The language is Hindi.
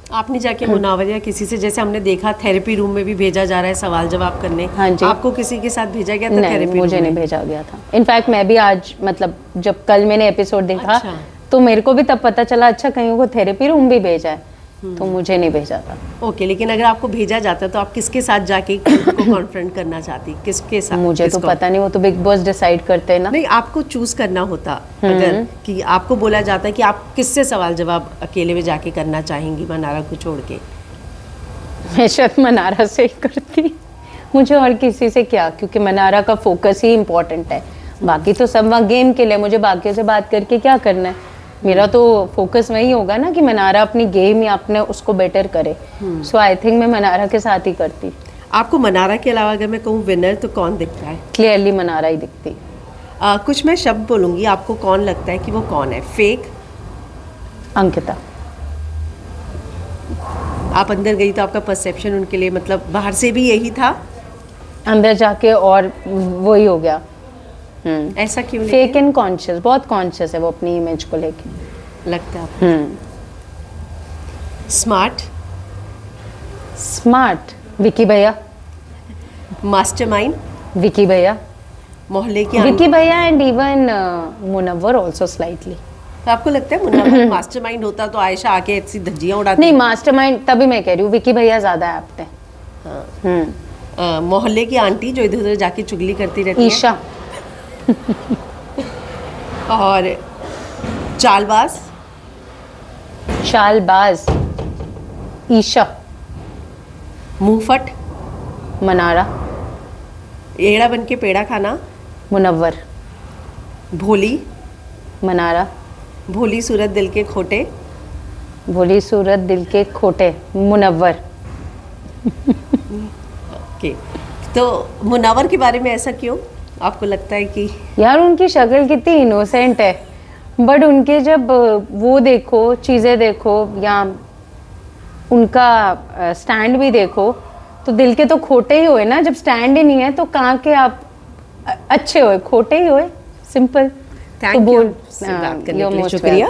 आपने जाके मुनावर या किसी से, जैसे हमने देखा थेरेपी रूम में भी भेजा जा रहा है सवाल जवाब करने, हाँ जी, आपको किसी के साथ भेजा गया था? नहीं, थेरेपी मुझे नहीं भेजा गया था। इनफैक्ट मैं भी आज मतलब जब कल मैंने एपिसोड देखा, अच्छा। तो मेरे को भी तब पता चला अच्छा कहीं को थेरेपी रूम भी भेजा है, तो मुझे नहीं भेजा था। ओके, लेकिन अगर आपको भेजा जाता तो आप किसके साथ जाके को कॉन्फ्रंट करना चाहती? किसके साथ? मुझे तो पता नहीं, वो तो बिग बॉस डिसाइड करते हैं ना। नहीं, आपको चूज करना होता अगर कि आपको बोला जाता है कि आप किससे सवाल जवाब अकेले में जाके करना चाहेंगी मनारा को छोड़ के? मैं शायद मनारा से ही करती, मुझे और किसी से क्या, क्योंकि मनारा का फोकस ही इम्पोर्टेंट है। बाकी तो सब वहाँ गेम के लिए, मुझे बाकियों से बात करके क्या करना है। मेरा तो फोकस वही होगा ना कि मनारा अपनी गेम या अपने उसको बेटर करे। सो आई थिंक मैं मनारा के साथ ही करती। आपको मनारा के अलावा अगर मैं कहूँ विनर तो कौन दिखता है? क्लियरली मनारा ही दिखती। कुछ मैं शब्द बोलूँगी, आपको कौन लगता है कि वो कौन है? फेक? अंकिता। आप अंदर गई तो आपका परसेप्शन उनके लिए, मतलब बाहर से भी यही था, अंदर जाके और वही हो गया। ऐसा क्यों? फेक एंड कॉन्शियस, बहुत कॉन्शियस है वो अपनी इमेज को लेके, लगता है। स्मार्ट? स्मार्ट विकी भैया। मास्टरमाइंड? विकी भैया। मोहल्ले की विकी भैया and even Munawar also slightly. तो आपको लगता है मुन्ना मास्टरमाइंड होता तो आयशा आके ऐसी धज्जियां उड़ाती? नहीं, मास्टरमाइंड तभी मैं कह रही हूँ, विकी भैया ज्यादा एप्ट है। मोहल्ले की आंटी जो इधर उधर जाके चुगली करती रहती है? ईशा। और चालबाज? चालबाज ईशा। मुंहफट? मनारा। एड़ा बन के पेड़ा खाना? मुनव्वर। भोली? मनारा। भोली सूरत दिल के खोटे? भोली सूरत दिल के खोटे? मुनव्वर। ओके, तो मुनव्वर के बारे में ऐसा क्यों आपको लगता है कि? यार उनकी शक्ल कितनी इनोसेंट है, बट उनके जब वो देखो, चीज़ें देखो, या उनका स्टैंड भी देखो, तो दिल के तो खोटे ही हुए ना। जब स्टैंड ही नहीं है तो कहाँ के आप अच्छे हुए? खोटे ही हुए, सिंपल। थैंक यू, बात करने के लिए शुक्रिया।